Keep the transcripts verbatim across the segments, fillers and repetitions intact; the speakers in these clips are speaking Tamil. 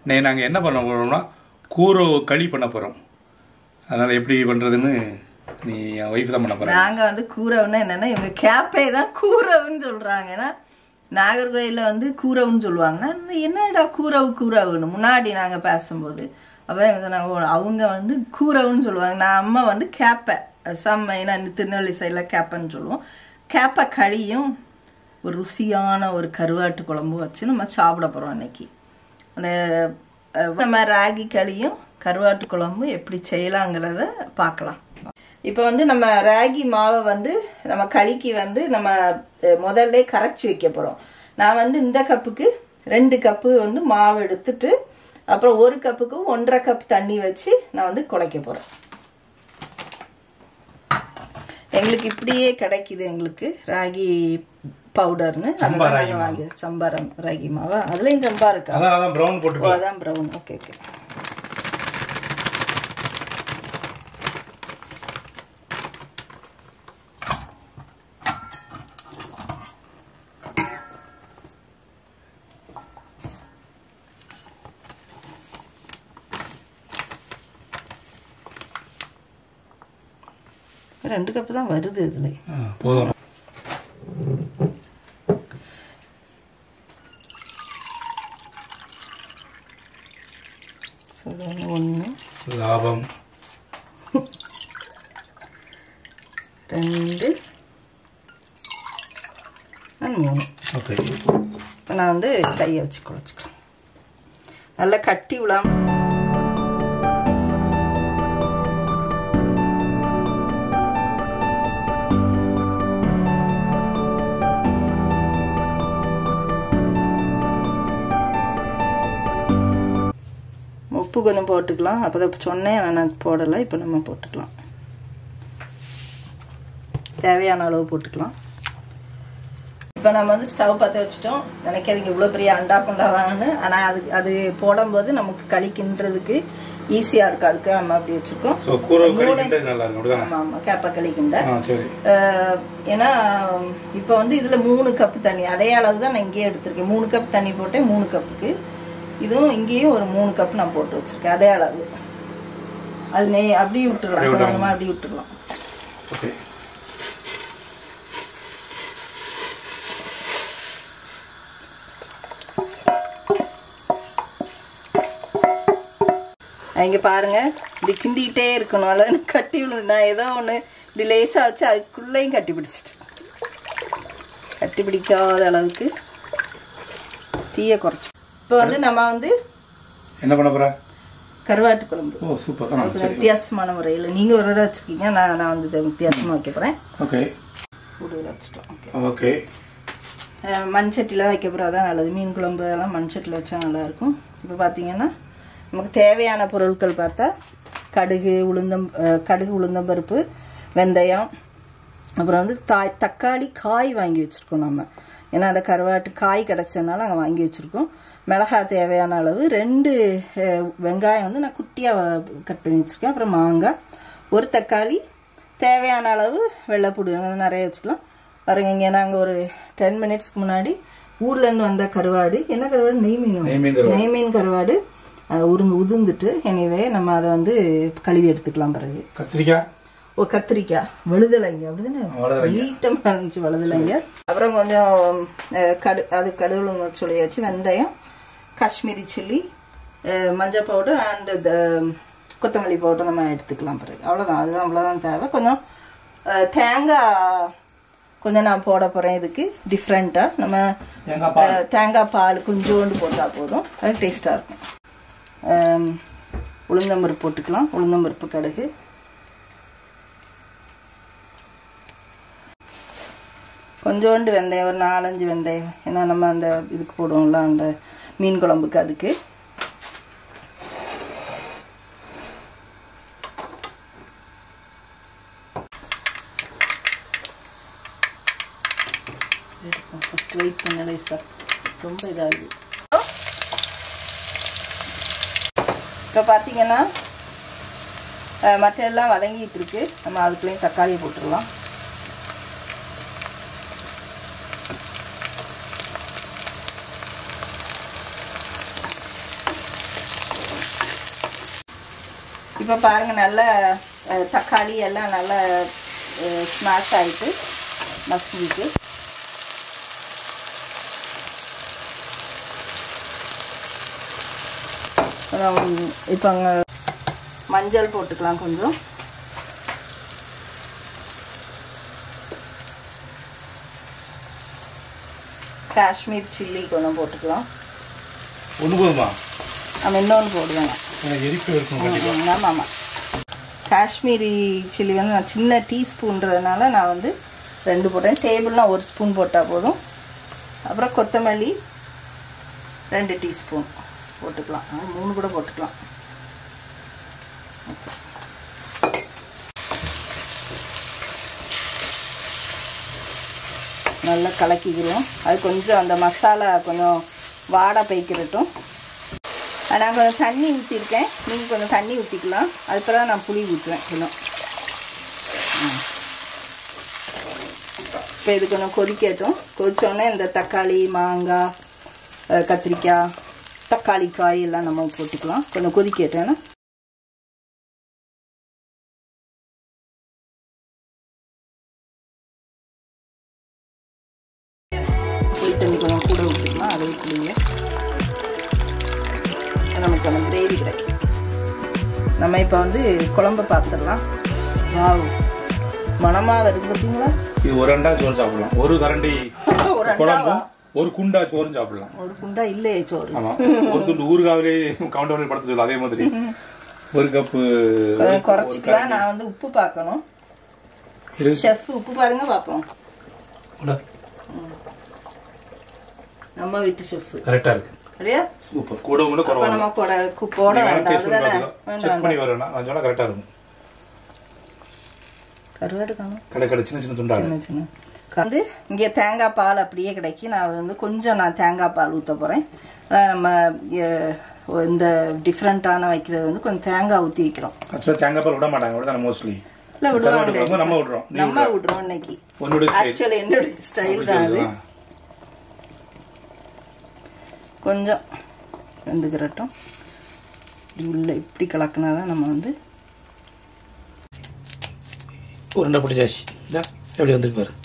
நாங்கள் என்ன பண்ண போகிறோம்னா கூரோ களி பண்ண போகிறோம். அதனால் எப்படி பண்ணுறதுன்னு நீ என் ஒய்ஃப் தான் பண்ண போகிறேன். நாங்கள் வந்து கூரவுன்னா என்னென்னா இவங்க கேப்பே தான் கூரவுன்னு சொல்கிறாங்க. ஏன்னா நாகர்கோயிலில் வந்து கூரவுன்னு சொல்லுவாங்க. என்னடா கூரவு கூரவுன்னு முன்னாடி நாங்கள் பேசும்போது அப்போ நாங்கள் அவங்க வந்து கூரவுன்னு சொல்லுவாங்க. நான் அம்மா வந்து கேப்பை செம்ம, ஏன்னா திருநெல்வேலி சைடில் கேப்பைன்னு சொல்லுவோம். கேப்பை களியும் ஒரு ருசியான ஒரு கருவாட்டு குழம்பு வச்சு நம்ம சாப்பிட போகிறோம் இன்னைக்கு. அந்த நம்ம ராகி களியும் கருவாட்டு குழம்பு எப்படி செய்யலாங்கிறத பார்க்கலாம். இப்போ வந்து நம்ம ராகி மாவை வந்து நம்ம களிக்கு வந்து நம்ம முதல்ல கரைச்சி வைக்க போகிறோம். நான் வந்து இந்த கப்புக்கு ரெண்டு கப்பு வந்து மாவு எடுத்துட்டு அப்புறம் ஒரு கப்புக்கு ஒன்றரை கப் தண்ணி வச்சு நான் வந்து குழைக்க போகிறேன். எங்களுக்கு இப்படியே கிடைக்குது எங்களுக்கு ராகி பவுடர்னு வாங்கி சம்பாரம் ராகி மாவா அதுலயும் சம்பா இருக்கா? அதான் பிரவுன் போட்டு அதான் பிரவுன். Okay okay. ரெண்டு கப்பு தான் வருது இதுல. போதும். ஒன்று லாபம் ரெண்டு மூணு. ஓகே. இப்போ நான் வந்து கையை வச்சு குழைச்சிக்கலாம். நல்லா கட்டி விடாம உப்பு கொஞ்சம் போட்டுக்கலாம். அப்போதான் சொன்னேன் நான் போடலை, இப்போ நம்ம போட்டுக்கலாம். தேவையான அளவு போட்டுக்கலாம். இப்போ நம்ம வந்து ஸ்டவ் பற்ற வச்சுட்டோம். நினைக்காதீங்க இவ்வளோ பெரிய அண்டா கொண்டாவாங்கன்னு. ஆனால் அது அது போடும்போது நமக்கு களி கிண்டுறதுக்கு ஈஸியாக இருக்கு. அதுக்கு நம்ம அப்படி வச்சுருக்கோம். ஆமாம் ஆமாம் கேப்ப களி கிண்ட. ஏன்னா இப்போ வந்து இதில் மூணு கப்பு தண்ணி அதே அளவு தான் நான் இங்கேயே எடுத்திருக்கேன். மூணு கப் தண்ணி போட்டேன் மூணு கப்புக்கு. இதுவும் இங்கேயும் ஒரு மூணு கப் நான் போட்டு வச்சிருக்கேன் அதே அளவு. அது நெய் அப்படியே விட்டுடலாம். அப்படி விட்டுடலாம். இங்க பாருங்க இப்படி கிண்டிகிட்டே இருக்கணும். அல்லது கட்டி விழுந்து நான் ஏதோ ஒண்ணு இப்படி லேசா வச்சு அதுக்குள்ளேயும் கட்டி பிடிச்சிட்டு கட்டி பிடிக்காத அளவுக்கு தீய குறைச்சு. இப்போ வந்து நம்ம வந்து என்ன பண்ண போறோம்? கருவாட்டு குழம்பு. ஓ சூப்பர். வித்தியாசமான முறையில் நீங்க ஒரு தடவை வச்சிருக்கீங்க, நான் நான் வந்து வித்தியாசமா வைக்க போறேன். ஓகே. வச்சுட்டோம். ஓகே. மண் சட்டில வைக்க போறோம். அதான் நல்லது. மீன் குழம்பு எல்லாம் மண் சட்டில வச்சா நல்லா இருக்கும். இப்போ பாத்தீங்கன்னா நமக்கு தேவையான பொருட்கள் பார்த்தா கடுகு உளுந்தம் கடுகு உளுந்தம்பருப்பு வெந்தயம் அப்புறம் வந்து தாய் தக்காளி காய் வாங்கி வச்சிருக்கோம் நம்ம. ஏன்னா அந்த கருவாட்டு காய் கிடைச்சதுனால அங்கே வாங்கி வச்சிருக்கோம். மிளகாய் தேவையான அளவு, ரெண்டு வெங்காயம் வந்து நான் குட்டியாக கட் பண்ணி வச்சிருக்கேன். அப்புறம் மாங்காய், ஒரு தக்காளி, தேவையான அளவு வெள்ளைப்பூடு நிறைய வச்சுக்கலாம். பாருங்க இங்கே நாங்கள் ஒரு டென் மினிட்ஸ்க்கு முன்னாடி ஊர்லேருந்து வந்த கருவாடு. என்ன கருவாடு? நெய் மீன். நெய் மீன் கருவாடு உருந்து உதிர்ந்துட்டு எனவே நம்ம அதை வந்து கழுவி எடுத்துக்கலாம். பிறகு கத்திரிக்காய் ஓ கத்திரிக்காய் வழுதலைங்க அப்படிதானே நீட்டமாக இருந்துச்சு வழுதலைங்க. அப்புறம் கொஞ்சம் கடு அது கடுகுல சொல்லியாச்சு. வெந்தயம், காஷ்மீரி சில்லி, மஞ்சள் பவுடர் அண்ட் கொத்தமல்லி பவுடர் நம்ம எடுத்துக்கலாம். பிறகு அவ்வளோதான். அதுதான் அவ்வளோதான் தேவை. கொஞ்சம் தேங்காய் கொஞ்சம் நான் போட போகிறேன். இதுக்கு டிஃப்ரெண்ட்டாக நம்ம தேங்காய் பால் கொஞ்சோண்டு போட்டால் போதும். அது டேஸ்ட்டாக இருக்கும். உளுந்தம்பருப்பு போட்டுக்கலாம். உளுந்தம்பருப்பு, கடுகு, கொஞ்சோண்டு வெந்தயம், ஒரு நாலஞ்சு வெந்தயம். ஏன்னா நம்ம அந்த இதுக்கு போடுவோம்ல அந்த மீன் குழம்புக்கு. அதுக்கு ஃபர்ஸ்ட் வெயிட் பண்ணலை சார், ரொம்ப இதாகுது. இப்போ பார்த்தீங்கன்னா மற்ற எல்லாம் வதங்கிட்டு இருக்கு. நம்ம அதுக்குள்ளேயும் தக்காளியை போட்டுடலாம். இப்போ பாருங்க நல்லா தக்காளி எல்லாம் நல்லா ஸ்மாஷ் ஆயிட்டு மசிட்டு இப்போ அங்கே மஞ்சள் போட்டுக்கலாம் கொஞ்சம். காஷ்மீர் சில்லி கொஞ்சம் போட்டுக்கலாம். ஒன்று போதுமா? ஆமாம், இன்னொன்று போடுவேங்க. ஆமாம் ஆமாம். காஷ்மீரி சில்லி வந்து நான் சின்ன டீஸ்பூன்றதுனால நான் வந்து ரெண்டு போட்டேன். டேபிள்னால் ஒரு ஸ்பூன் போட்டால் போதும். அப்புறம் கொத்தமல்லி ரெண்டு டீஸ்பூன் போட்டுக்கலாம். மூணு கூட போட்டுக்கலாம். நல்லா கலக்கிக்கிறோம். அது கொஞ்சம் அந்த மசாலா கொஞ்சம் வாடை பைக்கிறட்டும். நான் கொஞ்சம் தண்ணி ஊற்றிருக்கேன், நீங்கள் கொஞ்சம் தண்ணி ஊற்றிக்கலாம். அதுக்கப்புறம் நான் புளி ஊற்றுவேன் கொஞ்சம். இப்போ இது கொஞ்சம் கொதிக்கட்டும். கொதிச்சோடனே இந்த தக்காளி, மாங்காய், கத்திரிக்காய், தக்காளி காய் எல்லாம் நம்ம போட்டுக்கலாம். கொஞ்சம் கொதிக்கட்டேன்னா புளி தண்ணி கொஞ்சம் கூட ஊற்றிக்கலாம். அதே புளியை நமக்கு கொஞ்சம் கிரேவி கிடைக்கும். நம்ம இப்போ வந்து குழம்பு பார்த்துடலாம். வாவ், மனமா வருது பார்த்தீங்களா? இது ஒரு ரெண்டா சோறு சாப்பிடலாம். ஒரு கரண்டி குழம்பு, ஒரு குண்டா சோறும் சாப்பிடலாம். ஒரு குண்டா இல்லையே சோறு. ஆமா, ஒரு துண்டு ஊறுகாவிலே கவுண்டர் படுத்து சொல்ல. அதே மாதிரி ஒரு கப்பு குறைச்சிக்கலாம். நான் வந்து உப்பு பார்க்கணும். செஃப் உப்பு பாருங்க பாப்போம். நம்ம வீட்டு செஃப் கரெக்டா இருக்கு. சரியா? சூப்பர். கூட கூட குறவா. நம்ம கூட போட வேண்டாம். செக் பண்ணி வரேன். நான் சொன்னா கரெக்டா இருக்கும். கருவாடு காணும். கடை கடை சின்ன சின்ன துண்டா. சின்ன சின்ன வந்து இங்கே தேங்காய் பால் அப்படியே கிடைக்கும். நான் வந்து கொஞ்சம் நான் தேங்காய் பால் ஊற்ற போகிறேன். நம்ம இந்த டிஃப்ரெண்ட்டான வைக்கிறது வந்து கொஞ்சம் தேங்காய் ஊற்றி வைக்கிறோம். ஆக்சுவலாக தேங்காய் பால் விட மாட்டாங்க, விட மோஸ்ட்லி இல்லை விடுவாங்க. நம்ம விடுறோம் நம்ம விடுறோம் இன்னைக்கு. ஆக்சுவலி என்னுடைய ஸ்டைல் தான் அது. கொஞ்சம் வெந்துக்கிறட்டும். உள்ள இப்படி கலக்குனாதான் நம்ம வந்து உருண்டை போட்டு ஜாஸ்தி எப்படி வந்துட்டு பாரு.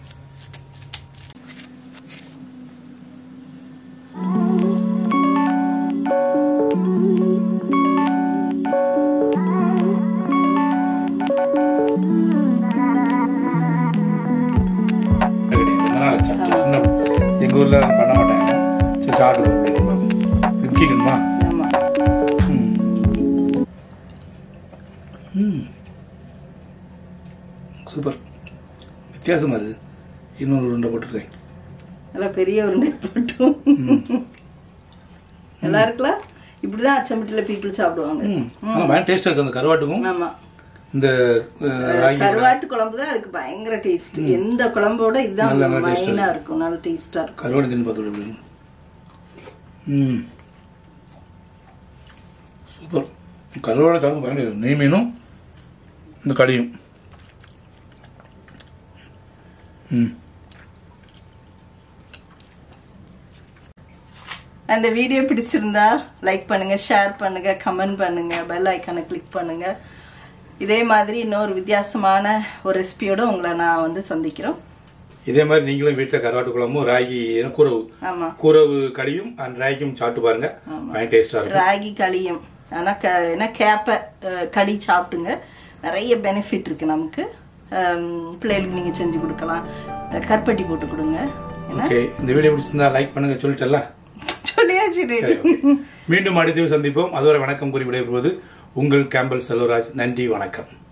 எங்க ஊர்ல பண்ண மாட்டாங்க. சரி சாப்பிடுவோம். முக்கியமா சூப்பர், வித்தியாசமா இருக்கு. இன்னொரு உருண்டை போட்டுருக்கேன். நல்லா பெரிய உருண்டை போட்டும் நல்லா இருக்கலாம். இப்படிதான் அச்சம்பட்டில பீப்புள் சாப்பிடுவாங்க. டேஸ்டா இருக்கு அந்த கருவாட்டுக்கும். ஆமா, இந்த கருவாட்டு குழம்பு தான் அதுக்கு பயங்கர டேஸ்ட். எந்த குழம்போட இதுதான் மெயினா இருக்கும். நல்ல டேஸ்டா இருக்கும். கருவாடு தின்னு பார்த்து. ம், சூப்பர். கருவாடு சாப்பிடும் பயங்கர. நெய் மீனும் இந்த கடியும். ம், அந்த வீடியோ பிடிச்சிருந்தா லைக் பண்ணுங்க, ஷேர் பண்ணுங்க, கமெண்ட் பண்ணுங்க, பெல் ஐக்கானை கிளிக் பண்ணுங்க. இதே மாதிரி இன்னொரு வித்தியாசமான ஒரு ரெசிபியோட உங்களை நான் வந்து சந்திக்கிறோம். இதே மாதிரி நீங்களும் வீட்டுல கருவாட்டு குழம்பும் ராகி கூரவு கூரவு களியும் அண்ட் ராகியும் சாப்பிட்டு பாருங்க. டேஸ்டா இருக்கும். ராகி களியும் ஆனா என்ன கேப்ப களி சாப்பிட்டுங்க. நிறைய பெனிஃபிட் இருக்கு நமக்கு. பிள்ளைகளுக்கு நீங்க செஞ்சு கொடுக்கலாம். கருப்பட்டி போட்டு கொடுங்க. ஓகே, இந்த வீடியோ பிடிச்சிருந்தா லைக் பண்ணுங்க. சொல்லிட்டல சொல்லியாச்சு. மீண்டும் அடுத்த சந்திப்போம். அதுவரை வணக்கம் கூறி விடைபெறுவது உங்கள் கேம்பல் செல்வராஜ். நன்றி, வணக்கம்.